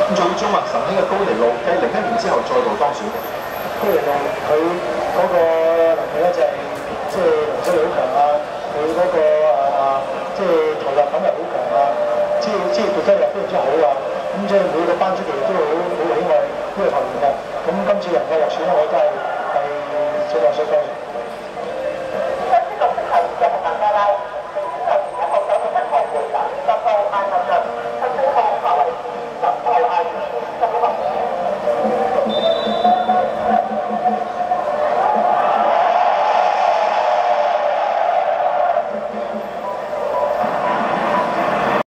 咁最終啊，神興嘅高尼路繼01年之後再度當選。 高尼路佢嗰個能力咧就係即係容積力好強啊，佢嗰個即係投入感又好強啊，即係覺得又非常之好啊。咁即係每個班出嚟都好喜愛呢個球員嘅。咁今次能夠落選咧，我真係最話所講。